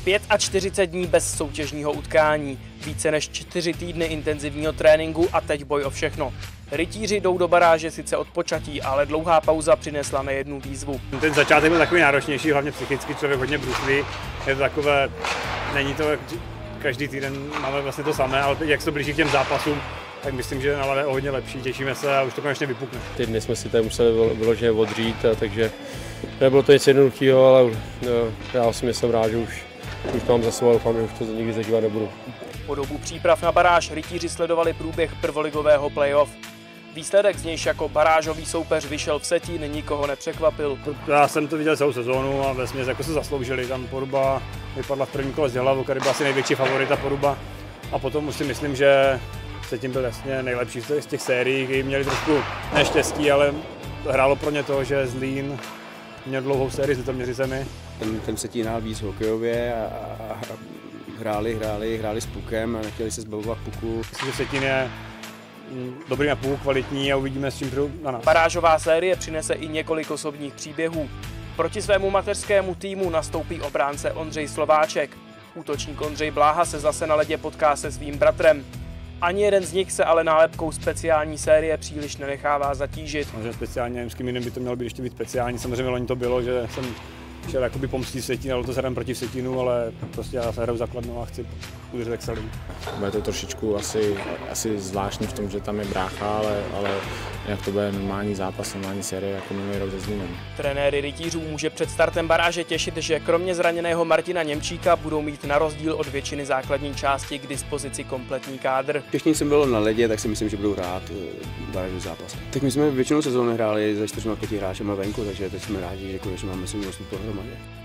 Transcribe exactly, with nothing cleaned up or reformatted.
čtyřicet pět dní bez soutěžního utkání, více než čtyři týdny intenzivního tréninku a teď boj o všechno. Rytíři jdou do baráže sice odpočatí, ale dlouhá pauza přinesla nejednu výzvu. Ten začátek byl takový náročnější, hlavně psychicky, člověk hodně bruslí. Je to takové, není to každý týden, máme vlastně to samé, ale jak se to blíží k těm zápasům, tak myslím, že nálada je hodně lepší, těšíme se a už to konečně vypukne. Ty dny jsme si tady museli vyloženě odřít, a takže nebylo to nic jednoduchého, ale no, já osobně jsem rád, že už, už to mám za sebou a doufám, že už to nikdy zažívat nebudu. Po dobu příprav na baráž rytíři sledovali průběh prvoligového playoff. Výsledek, z nějž jako barážový soupeř vyšel v Vsetín, nikoho nepřekvapil. Já jsem to viděl celou sezónu a vesměs jako se zasloužili. Tam Poruba vypadla v prvním kole z Děhlavu, který byl asi největší favorita Poruba. A potom už si myslím, že Vsetín byl jasně nejlepší z těch sérií, kdy měli trošku neštěstí, ale hrálo pro ně to, že Zlín měl dlouhou sérii s Litoměřicemi. Ten, ten Vsetín hrál víc hokejově a, a hráli, hráli, hráli s pukem a nechtěli se zbavovat puku. Myslím, že Vsetín je dobrý na půl, kvalitní a uvidíme, s čím přijdu na nás. Barážová série přinese i několik osobních příběhů. Proti svému mateřskému týmu nastoupí obránce Ondřej Slováček. Útočník Ondřej Bláha se zase na ledě potká se svým bratrem. Ani jeden z nich se ale nálepkou speciální série příliš nenechává zatížit. Samozřejmě speciálně, nevím, s kým jiným by to mělo být ještě víc speciální. Samozřejmě loni to bylo, že jsem šel jakoby pomstit Vsetín, ale to hrám proti Vsetínu, ale prostě já se hraju základnou a chci udržet extraligu. Bude to trošičku asi, asi zvláštní v tom, že tam je brácha, ale, ale jak to bude normální zápas, normální série, jako minulý rok se Zlínem. Trenéry rytířů může před startem baráže těšit, že kromě zraněného Martina Němčíka budou mít na rozdíl od většiny základní části k dispozici kompletní kádr. Když jsem byl na ledě, tak si myslím, že budou rád barážový zápas. Tak my jsme většinou sezóny hráli se čtyřmi pěti hráči venku, takže teď jsme rádi, že konečně máme si pohromadě.